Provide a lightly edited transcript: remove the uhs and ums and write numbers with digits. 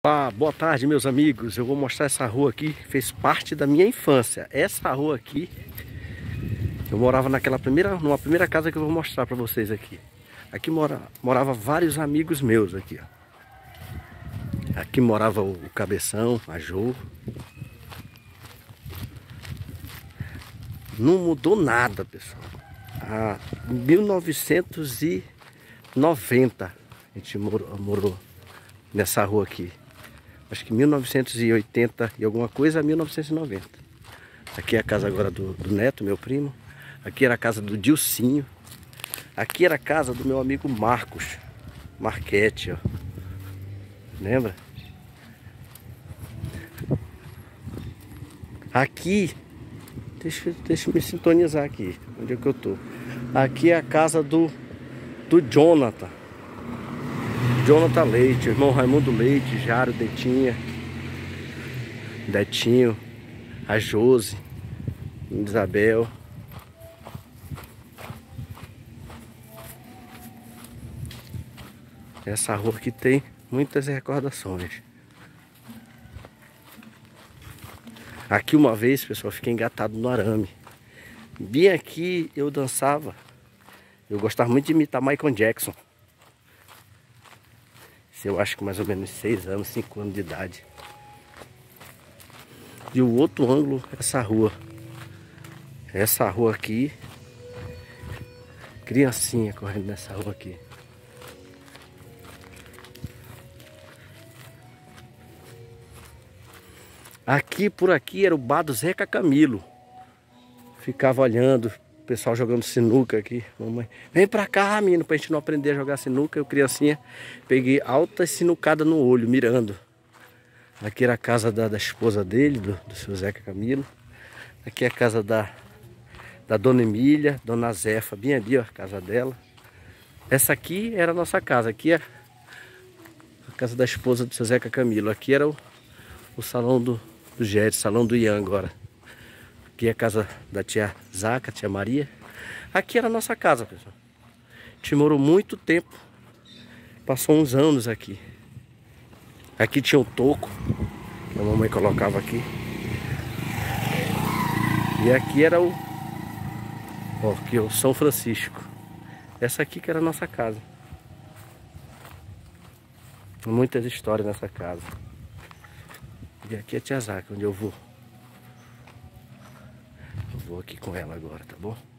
Boa tarde, meus amigos. Eu vou mostrar essa rua aqui, fez parte da minha infância. Essa rua aqui, eu morava numa primeira casa que eu vou mostrar pra vocês aqui. Aqui morava vários amigos meus aqui, ó. Aqui morava o Cabeção, a Jô. Não mudou nada, pessoal. Há 1990 a gente morou nessa rua aqui. Acho que 1980 e alguma coisa a 1990. Aqui é a casa agora do Neto, meu primo. Aqui era a casa do Dilcinho. Aqui era a casa do meu amigo Marcos Marchetti, ó. Lembra? Aqui, deixa eu me sintonizar aqui, onde é que eu tô. Aqui é a casa do Jonathan. Jonathan Leite, irmão Raimundo Leite, Jário, Detinho, a Josi, Isabel. Essa rua aqui tem muitas recordações. Aqui uma vez, pessoal, fiquei engatado no arame. Bem aqui eu dançava. Eu gostava muito de imitar Michael Jackson. Eu acho que mais ou menos 6 anos, 5 anos de idade. E o outro ângulo, essa rua. Essa rua aqui. Criancinha correndo nessa rua aqui. Aqui, por aqui, era o bar do Zeca Camilo. Ficava olhando, o pessoal jogando sinuca aqui. Mamãe, vem pra cá, menino, pra gente não aprender a jogar sinuca. Eu, criancinha, peguei alta sinucada no olho, mirando. Aqui era a casa da esposa dele, do seu Zeca Camilo. Aqui é a casa da Dona Emília, Dona Zefa, bem ali, ó, a casa dela. Essa aqui era a nossa casa. Aqui é a casa da esposa do seu Zeca Camilo. Aqui era o salão do Gério, salão do Ian agora. Aqui é a casa da tia Zaca, tia Maria. Aqui era a nossa casa, pessoal. A gente morou muito tempo. Passou uns anos aqui. Aqui tinha um toco que a mamãe colocava aqui. E aqui era aqui é o São Francisco. Essa aqui que era a nossa casa. Muitas histórias nessa casa. E aqui é a tia Zaca, onde eu vou. Eu vou aqui com ela agora, tá bom?